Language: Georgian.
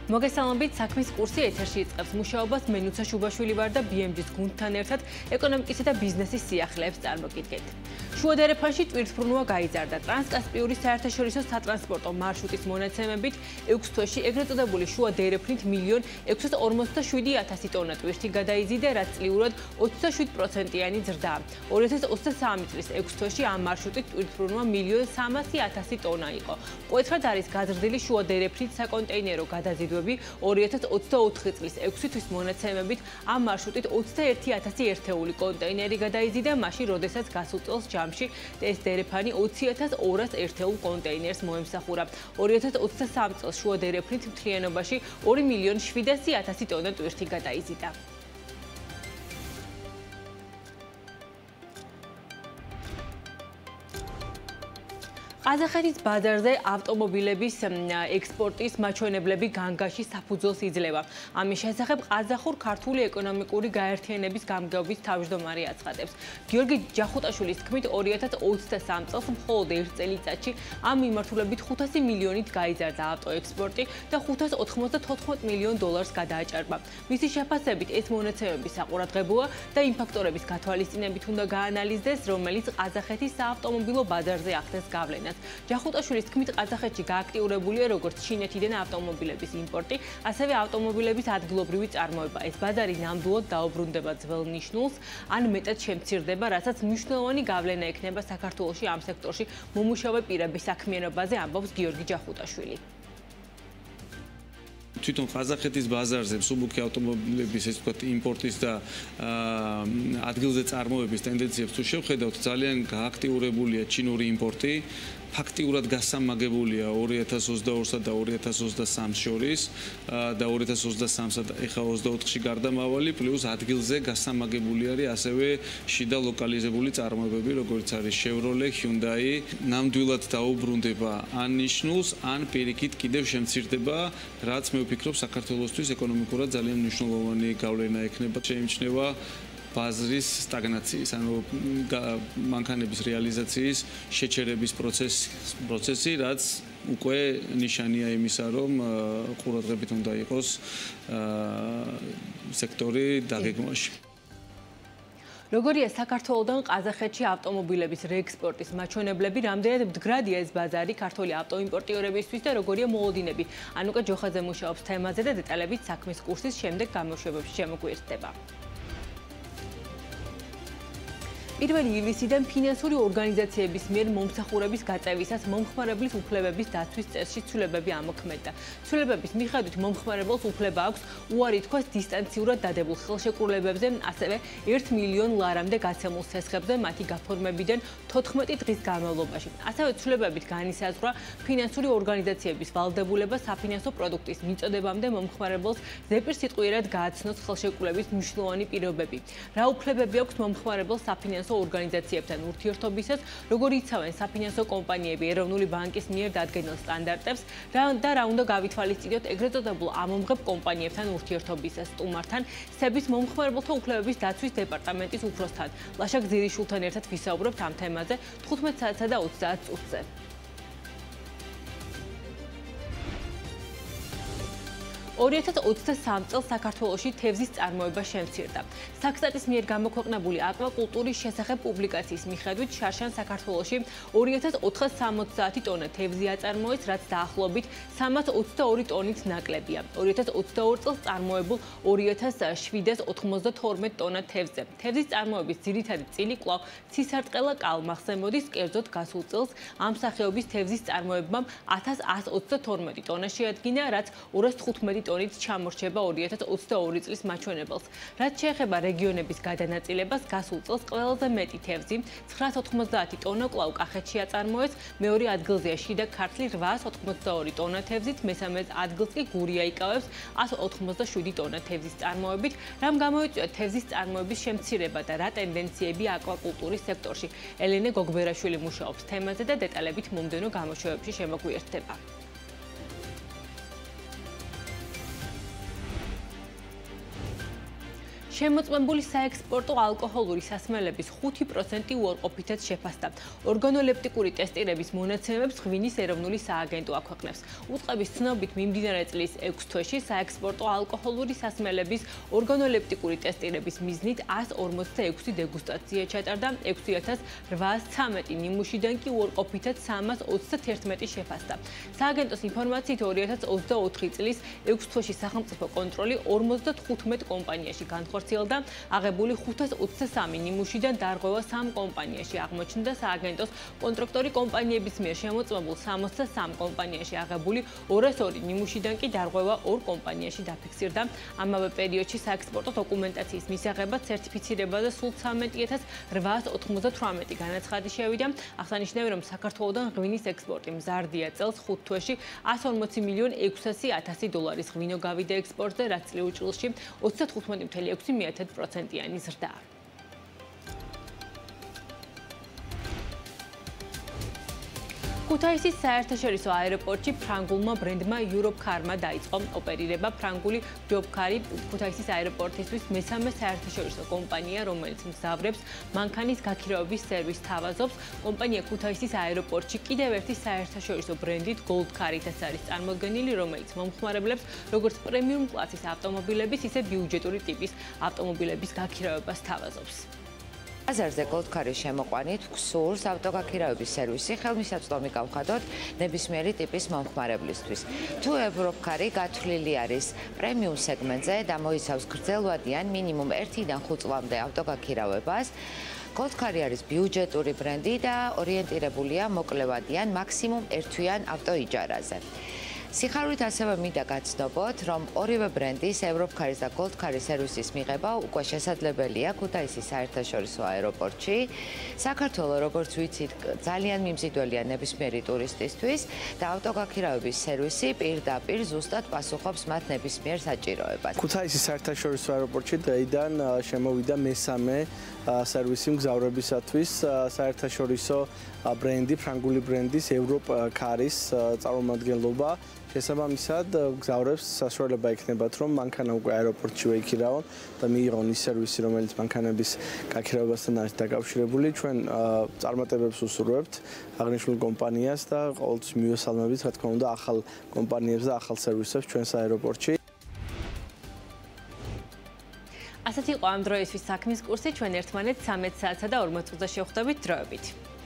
მოგესალმებით, საქმის კურსი ეთერში იწყებს მუშაობას. მე ნუცა შუბაშვილი ვარ და BMG-ს გუნდთან ერთად ეკონომიკისა და ბიზნესის სიახლეებს წარმოგიდგენთ. შუადერეფანში ტვირთბრუნვა გაიზარდა. ტრანსკასპიური საერთაშორისო სატრანსპორტო მარშრუტის მონაცემებით 6 თვეში ეგრეთ წოდებული შუა დერეფნით 1.647.000 ტონა ტვირთი გადაიზიდა, რაც წლიურად 27%-იანი ზრდაა. 2023 წლის 6 თვეში ამ მარშრუტით ტვირთბრუნვა 1.300.000 ტონა იყო. მკვეთრად არის გაზრდილი შუა დერეფნით საკონტეინერო გადაზიდვები. 2024 წლის 6 თვის მონაცემებით ამ მარშრუტით 21.000 ერთეული კონტეინერი გადაიზიდა, მაშინ როდესაც გასულ წელს ჯამში ეს დერეფანი 20.200 ერთეულ კონტეინერს მოემსახურა. 2023 წელს შუა დერეფნით მთლიანობაში 2.700.000 ტონა ტვირთი გადაიზიდა. ყაზახეთის ბაზარზე ავტომობილების ექსპორტის მაჩვენებლები განგაში საფუძველს იძლევა. ამის შესახებ ყაზახურ-ქართული ეკონომიკური გაერთიანების გამგეობის თავმჯდომარე აცხადებს. გიორგი ჯახუტაშვილის თქმით, 2023 წელს მხოლოდ ერთ წელიწადში ამ მიმართულებით 500 მილიონით გაიზარდა ავტოექსპორტი და 594 მილიონ დოლარს გადააჭარბა. მისი შეფასებით ეს მონაცემები საყურადღებოა და იმ ფაქტორების გათვალისწინებით უნდა გაანალიზდეს, რომელიც ყაზახეთის საავტომობილო ბაზარზე ახდენს გავლენას. ჯახუტაშვილის თქმით, ყაზახეთში გააქტიურებულია როგორც ჩინეთიდან ავტომობილების იმპორტი, ასევე ავტომობილების ადგილობრივი წარმოება. ეს ბაზარი ნამდვილად დაუბრუნდება ძველ ნიშნულს, ან მეტად შემცირდება, რასაც მნიშვნელოვანი გავლენა ექნება საქართველოში ამ სექტორში მომუშავე პირების საქმიანობაზე, ამბობს გიორგი ჯახუტაშვილი. თვითონ ყაზახეთის ბაზარზე მსუბუქი ავტომობილების ეს ვთქვათ იმპორტის და ადგილზე წარმოების ტენდენციებს თუ შევხედავთ, ძალიან გააქტიურებულია ჩინური იმპორტი. ფაქტიურად გასამაგებულია 2022-სა და 2023-ს შორის და 2023-სა და ეხლა 24-ში გარდამავალი, პლუს ადგილზე გასამაგებული არის ასევე შიდა ლოკალიზებული წარმოებები, როგორც არის Chevrolet, Hyundai, ნამდვილად დაუბრუნდება ან ნიშნულს, ან პირიქით კიდევ შემცირდება, რაც მე ვფიქრობ საქართველოსთვის ეკონომიკურად ძალიან მნიშვნელოვანი გავლენა ექნება. შეიმჩნევა ბაზრის სტაგნაციის, ანუ მანქანების რეალიზაციის შეჩერების პროცესი, რაც უკვე ნიშანია იმისა, რომ ყურადღებით უნდა იყოს სექტორი დაგეგმვაში. როგორია საქართველოდან ყაზახეთში ავტომობილების რეექსპორტის მაჩვენებლები, რამდენად მდგრადია ეს ბაზარი ქართული ავტოიმპორტიორებისთვის და როგორია მოლოდინები. ანუკა ჯოხაძე მუშაობს თემაზე და დეტალებით საქმის კურსის შემდეგ გამოშვებებში შემოგვიერთდება. პირველი ივლისიდან ფინანსური ორგანიზაციების მიერ მომსახურების გაწევისას მომხმარებლის უფლებების დაცვის წესში ცვლილებები ამოქმედდა. ცვლილებების მიხედვით მომხმარებელს უფლება აქვს უარი თქვას დისტანციურად დადებულ ხელშეკრულებებზე, ასევე 1 მილიონ ლარამდე გაცემულ სესხებზე მათი გაფორმებიდან 14 დღის განმავლობაში. ასევე ცვლილებებით განისაზღვრა ფინანსური ორგანიზაციების ვალდებულება საფინანსო პროდუქტის მიწოდებამდე მომხმარებელს ზეპირსიტყვიერად გააცნოს ხელშეკრულების მნიშვნელოვანი პირობები. რა უფლებები აქვს მომხმარებელს საფინანსო ორგანიზაციებთან ურთიერთობისას, როგორ იცავენ საფინანსო კომპანიები ეროვნული ბანკის მიერ დადგენილ სტანდარტებს და რა უნდა გავითვალისწინოთ ეგრეთ წოდებულ ამომღებ კომპანიებთან ურთიერთობისას. სტუმართან სების მომხმარებელთა უფლებების დაცვის დეპარტამენტის უფროსთან ლაშა გზირიშვილთან ერთად ვისაუბრებთ ამ თემაზე 15 საათსა და 30 წუთზე. 2023 წელს საქართველოში თევზის წარმოება შემცირდა. საქსტატის მიერ გამოქვეყნებული აკვაკულტურის შესახებ პუბლიკაციის მიხედვით შარშან საქართველოში 2460 ტონა თევზი აწარმოეს, რაც დაახლოებით 322 ტონით ნაკლებია. 2022 წელს წარმოებულ 2792 ტონა თევზზე. თევზის წარმოების ძირითადი წილი კვლავ ცისარტყელა კალმახზე მოდის, კერძოდ გასულ წელს ამ სახეობის თევზის წარმოებამ 1122 ტონა შეადგინა, რაც 215 ტონით ჩამორჩება 2022 წლის მაჩვენებელს. რაც შეეხება რეგიონების გადანაწილებას, გასულ წელს ყველაზე მეტი თევზი 990 ტონა კვლავ კახეთში აწარმოეს, მეორე ადგილზეა შიდა ქართლი 882 ტონა თევზით, მესამე ადგილს კი გურია იკავებს 187 ტონა თევზის წარმოებით. რამ გამოიწვია თევზის წარმოების შემცირება და რა ტენდენციებია აკვაკულტურის სექტორში? ელენე გოგბერაშვილი მუშაობს თემაზე და დეტალებით მომდევნო გამოშვებებში შემოგვიერთდება. შემოწმებული საექსპორტო ალკოჰოლური სასმელების 5% უარყოფითად შეფასდა. ორგანოლეპტიკური ტესტირების მონაცემებს ღვინის ეროვნული სააგენტო აქვეყნებს. უწყების ცნობით მიმდინარე წლის 6 თვეში საექსპორტო ალკოჰოლური სასმელების ორგანოლეპტიკური ტესტირების მიზნით 146 დეგუსტაცია ჩატარდა, 6813 ნიმუშიდან კი უარყოფითად 321 შეფასდა. სააგენტოს ინფორმაციით 2024 წლის 6 თვეში სახელმწიფო კონტროლი 55 კომპანიაში განხორციელდა, აღებული 523 ნიმუშიდან დარღვევა 3 კომპანიაში აღმოჩნდა. სააგენტოს კონტრაქტორი კომპანიების მიერ შემოწმებულ 63 კომპანიაში აღებული 202 ნიმუშიდან კი დარღვევა 2 კომპანიაში დაფიქსირდა. ამავე პერიოდში საექსპორტო დოკუმენტაციის მისაღებად სერტიფიცირებაზე სულ 13898 განაცხადი შევიდა. აღსანიშნავია, რომ საქართველოდან ღვინის ექსპორტი მზარდია. წელს 5 თვეში 140.600.000 დოლარის ღვინო გავიდა ექსპორტზე, რაც წლიურ ჭრილში 35.6%-იანი ზრდა. ქუთაისის საერთაშორისო აეროპორტში ფრანგულმა ბრენდმა Europcar-მა დაიწყო ოპერირება. ფრანგული Europcar-ი ქუთაისის აეროპორტისთვის მესამე საერთაშორისო კომპანია, რომელიც მგზავრებს მანქანის გაქირავების სერვისს თავაზობს. კომპანია ქუთაისის აეროპორტში კიდევ ერთი საერთაშორისო ბრენდით Gold Car-ითაც არის წარმოდგენილი, რომელიც მომხმარებლებს როგორც პრემიუმ კლასის ავტომობილების, ისე ბიუჯეტური ტიპის ავტომობილების გაქირავებას თავაზობს. ბაზარზე Gold Car-ის შემოყვანით გსურს ავტოგაქირავების სერვისი ხელმისაწვდომი გავხადოთ ნებისმიერი ტიპის მომხმარებლისთვის. თუ Europcar-ი გათვლილი არის პრემიუმ სეგმენტზე და მოიცავს გრძელვადიან მინიმუმ 1-დან 5 წლამდე ავტოგაქირავებას, Gold Car-ი არის ბიუჯეტური ბრენდი და ორიენტირებულია მოკლევადიან მაქსიმუმ 1 თვიან ავტოიჯარაზე. სიხარულით ასევე მინდა გაცნობოთ, რომ ორივე ბრენდის Europcar-ის და Gold Car-ის სერვისის მიღება უკვე შესაძლებელია ქუთაისის საერთაშორისო აეროპორტში. საქართველოს, როგორც ვიცით, ძალიან მიმზიდველია ნებისმიერი ტურისტისთვის და ავტოგაქირავების სერვისი პირდაპირ ზუსტად პასუხობს მათ ნებისმიერ საჭიროებას. ქუთაისის საერთაშორისო აეროპორტში დღეიდან შემოვიდა მესამე სერვისი მგზავრებისათვის საერთაშორისო ბრენდი, ფრანგული ბრენდის Europcar-ის წარმომადგენლობა. შესაბამისად, მგზავრებს საშუალება ექნებათ, რომ მანქანა უკვე აეროპორტშივე იქირავონ და მიიღონ ის სერვისი, რომელიც მანქანების გაქირავებასთან არის დაკავშირებული. ჩვენ წარმატებებს უსურვებთ აღნიშნულ კომპანიას და ყოველთვის მივესალმებით, რა თქმა უნდა, ახალ კომპანიებს და ახალ სერვისებს ჩვენს აეროპორტში. ასეთი იყო ამ დროისთვის საქმის კურსი. ჩვენ ერთმანეთს 13 საათსა და 40 წუთზე შევხვდებით დროებით.